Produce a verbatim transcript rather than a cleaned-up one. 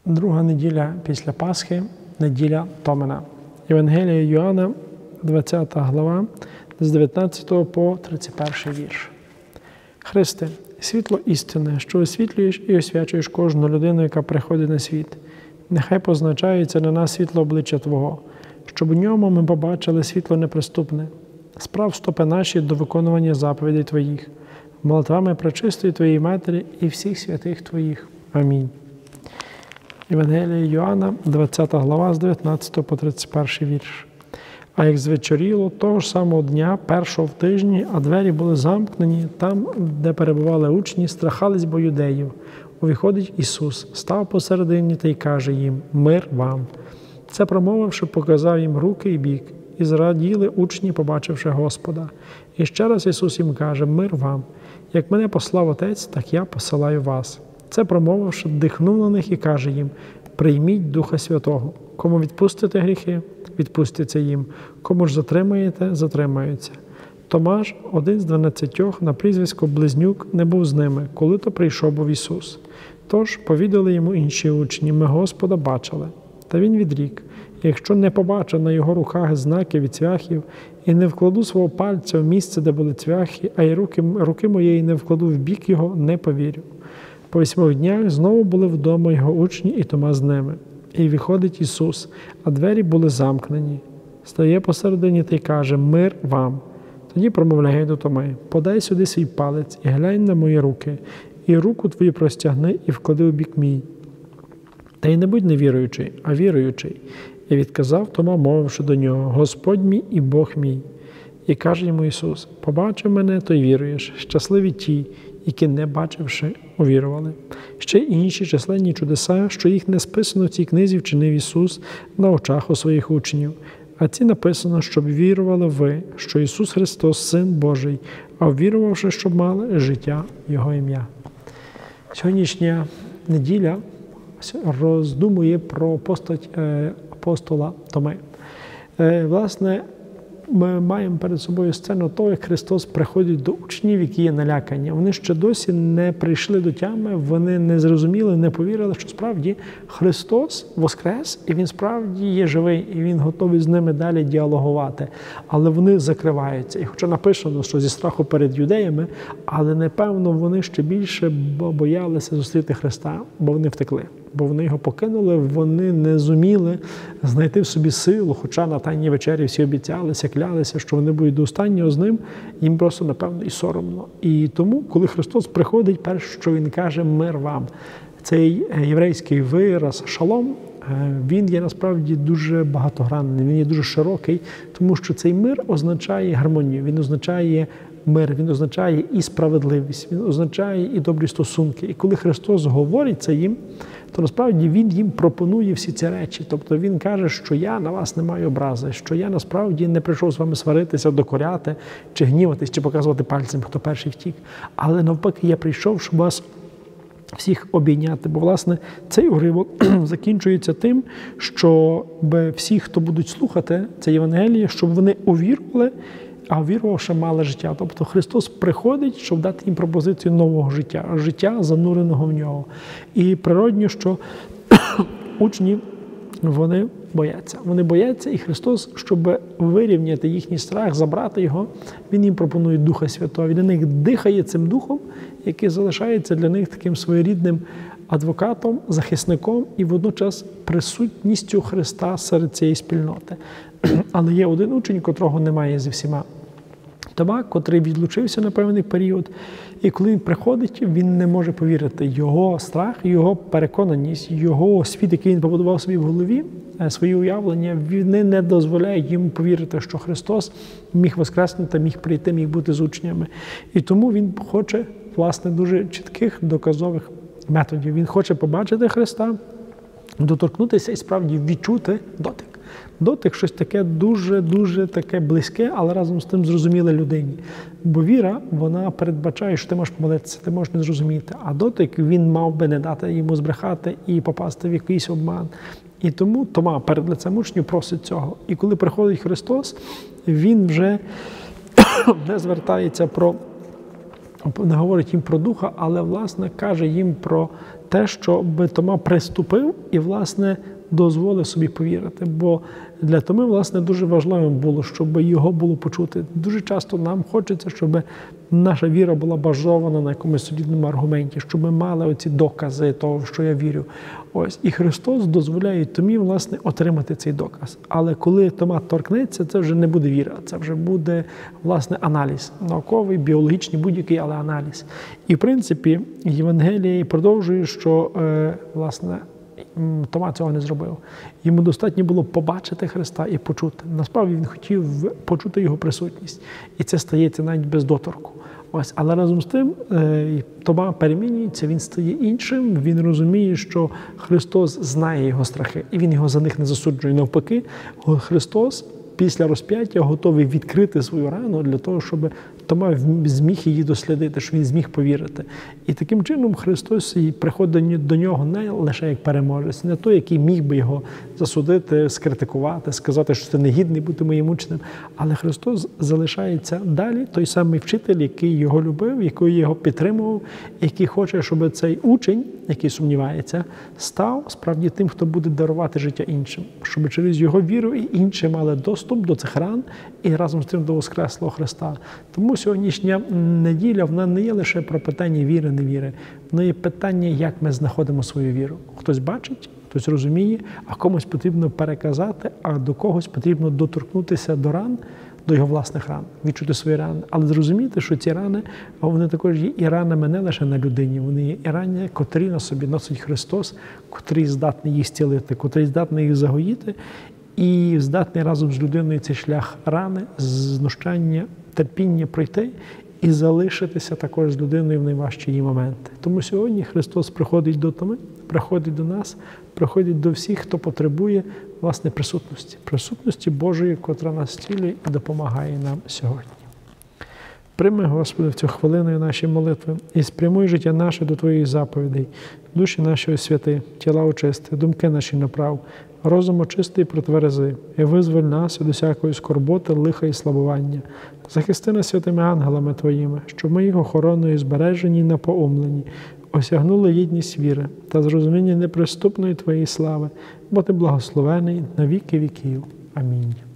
Друга неділя після Пасхи, неділя Томина. Євангелія Йоанна, двадцята глава, з дев'ятнадцятого по тридцять перший вірш. Христе, світло істини, що освітлюєш і освячуєш кожну людину, яка приходить на світ. Нехай позначається на нас світло обличчя Твого, щоб у ньому ми побачили світло неприступне. Справ стопи наші до виконування заповідей Твоїх, молитвами пречистої Твоєї Матері і всіх святих Твоїх. Амінь. Євангелія Йоанна, двадцята глава, з дев'ятнадцятого по тридцять перший вірш. А як звечоріло того ж самого дня, першого в тижні, а двері були замкнені, там, де перебували учні, страхались бо юдеїв. Увіходить Ісус, став посередині та й каже їм: «Мир вам». Це промовивши, показав їм руки і бік. І зраділи учні, побачивши Господа. І ще раз Ісус їм каже: «Мир вам. Як мене послав Отець, так я посилаю вас». Це промовивши, дихнув на них і каже їм: «Прийміть Духа Святого. Кому відпустите гріхи, відпустяться їм. Кому ж затримаєте, затримаються». Томаш, один з дванадцятьох, на прізвисько Близнюк, не був з ними, коли то прийшов був Ісус. Тож повідали йому інші учні: «Ми Господа бачили». Та він відрік: «Якщо не побачу на його руках знаки від цвяхів, і не вкладу свого пальця в місце, де були цвяхи, а й руки, руки моєї не вкладу в бік його, не повірю». По вісьмох днях знову були вдома його учні і Тома з ними. І виходить Ісус, а двері були замкнені. Стає посередині та й каже: «Мир вам». Тоді промовляє до Томи: «Подай сюди свій палець і глянь на мої руки, і руку твою простягни і вклади у бік мій. Та й не будь невіруючий, а віруючий». І відказав Тома, мовивши до нього: «Господь мій і Бог мій». І каже йому Ісус: «Побачив мене, то й віруєш. Щасливі ті, які, не бачивши, увірували». Ще й інші численні чудеса, що їх не списано в цій книзі, вчинив Ісус на очах у своїх учнів. А ці написано, щоб вірували ви, що Ісус Христос – Син Божий, а ввірувавши, щоб мали життя в Його ім'я. Сьогоднішня неділя роздумує про постать апостола Томи. Власне, ми маємо перед собою сцену того, як Христос приходить до учнів, які є налякані. Вони ще досі не прийшли до тями, вони не зрозуміли, не повірили, що справді Христос воскрес, і Він справді є живий, і Він готовий з ними далі діалогувати. Але вони закриваються. І хоча написано, що зі страху перед юдеями, але, напевно, вони ще більше боялися зустріти Христа, бо вони втекли. Бо вони його покинули, вони не зуміли знайти в собі силу, хоча на Тайній вечері всі обіцялися, клялися, що вони будуть до останнього з ним, їм просто, напевно, і соромно. І тому, коли Христос приходить, перше, що Він каже: «Мир вам». Цей єврейський вираз «шалом», він є насправді дуже багатогранний, він є дуже широкий, тому що цей мир означає гармонію, він означає мир, він означає і справедливість, він означає і добрі стосунки. І коли Христос говорить це їм, то насправді Він їм пропонує всі ці речі. Тобто Він каже, що я на вас не маю образи, що я насправді не прийшов з вами сваритися, докоряти, чи гніватись, чи показувати пальцем, хто перший втік. Але навпаки, я прийшов, щоб вас всіх обійняти. Бо, власне, цей уривок закінчується тим, щоб всі, хто будуть слухати це Євангеліє, щоб вони увірували, а вірувавши, мали життя. Тобто Христос приходить, щоб дати їм пропозицію нового життя, життя, зануреного в нього. І природньо, що учні, вони бояться. Вони бояться, і Христос, щоб вирівняти їхній страх, забрати його, Він їм пропонує Духа Святого. Він для них дихає цим Духом, який залишається для них таким своєрідним адвокатом, захисником і водночас присутністю Христа серед цієї спільноти. Але є один учень, котрого немає зі всіма. Тома, котрий відлучився на певний період, і коли він приходить, він не може повірити. Його страх, його переконаність, його світ, який він побудував собі в голові, свої уявлення, вони не дозволяють йому повірити, що Христос міг воскреснути, міг прийти, міг бути з учнями. І тому він хоче, власне, дуже чітких доказових методів. Він хоче побачити Христа, доторкнутися і справді відчути дотик. Дотик – щось таке дуже-дуже таке близьке, але разом з тим зрозуміле людині. Бо віра, вона передбачає, що ти можеш помолитися, ти можеш не зрозуміти. А дотик, він мав би не дати йому збрехати і попасти в якийсь обман. І тому Тома перед лицем учнів просить цього. І коли приходить Христос, він вже не звертається про не говорить їм про Духа, але, власне, каже їм про те, щоб Тома приступив і, власне, дозволив собі повірити. Бо для Томи, власне, дуже важливим було, щоб його було почути. Дуже часто нам хочеться, щоб наша віра була базована на якомусь солідному аргументі, щоб ми мали оці докази того, що я вірю. Ось. І Христос дозволяє Томі, власне, отримати цей доказ. Але коли Тома торкнеться, це вже не буде віра, це вже буде, власне, аналіз. Науковий, біологічний, будь-який, але аналіз. І, в принципі, Євангеліє продовжує, що, е, власне, Тома цього не зробив. Йому достатньо було побачити Христа і почути. Насправді він хотів почути його присутність. І це стається навіть без доторку. Ось. Але разом з тим Тома перемінюється, він стає іншим, він розуміє, що Христос знає його страхи, і він його за них не засуджує. Навпаки, Христос після розп'яття готовий відкрити свою рану для того, щоб Тома зміг її дослідити, що він зміг повірити. І таким чином Христос приходить до нього не лише як переможець, не той, який міг би його засудити, скритикувати, сказати, що ти не гідний бути моїм учнем, але Христос залишається далі, той самий вчитель, який його любив, який його підтримував, який хоче, щоб цей учень, який сумнівається, став справді тим, хто буде дарувати життя іншим, щоб через його віру і інші мали доступ до цих ран і разом з тим до Воскреслого Христа. Тому сьогоднішня неділя, вона не є лише про питання віри-невіри, вона є питання, як ми знаходимо свою віру. Хтось бачить, хтось розуміє, а комусь потрібно переказати, а до когось потрібно доторкнутися до ран, до його власних ран, відчути свої рани. Але зрозуміти, що ці рани, вони також є і ранами не лише на людині, вони є і рани, котрі на собі носить Христос, котрий здатний їх зцілити, котрий здатний їх загоїти, і здатний разом з людиною цей шлях рани, знущання, терпіння пройти і залишитися також з людиною в найважчі її моменти. Тому сьогодні Христос приходить до Томи, приходить до нас, приходить до всіх, хто потребує, власне, присутності. Присутності Божої, котра нас зцілює і допомагає нам сьогодні. Прийми, Господи, в цю хвилину наші молитви і спрямуй життя наше до Твоїх заповідей, душі наші освяти, тіла очисти, думки наші направ, розум очисти і протверези, і визволь нас від усякої скорботи, лиха і слабування. Захисти нас святими ангелами Твоїми, щоб ми їх охороною збережені і напоумлені, осягнули єдність віри та зрозуміння неприступної Твоєї слави, бо Ти благословений на віки віків. Амінь.